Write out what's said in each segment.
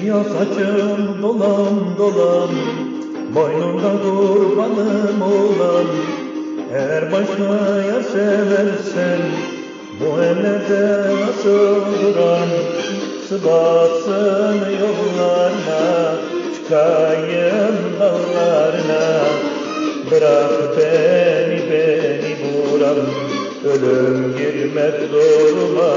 Siyah saçım dolam dolam, boynunda kurbanım olan. Eğer başka yar seversen, bu ellerde nasıl duran? Sıvasın yollarına, çıkayım dallarına. Bırak beni vuran, ölüm girmez zoruma.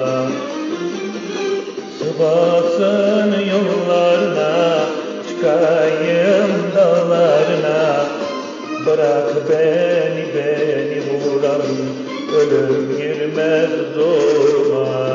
Sıvasın yollarına, çıkayım dağlarına. Bırak beni vuran, ölüm girmez zoruma.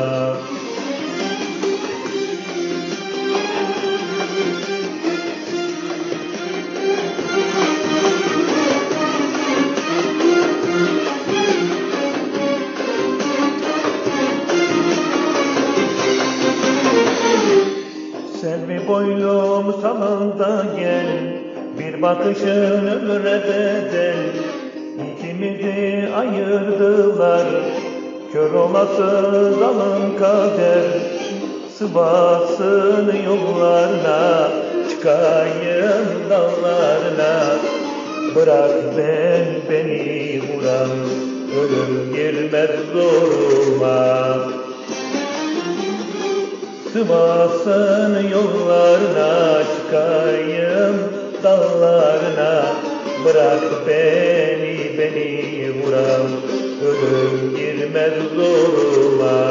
Selvi boylum salında gel, bir bakışın ömre bedel. İkimizi ayırdılar, kör olası zalim kader. Sıvasın yollarına, çıkayım dağlarına. Bırak beni vuran, ölüm girmez zoruma. Sıvasın yollarına, çıkayım dağlarına. Bırak beni vuran, ölüm girmez zoruma.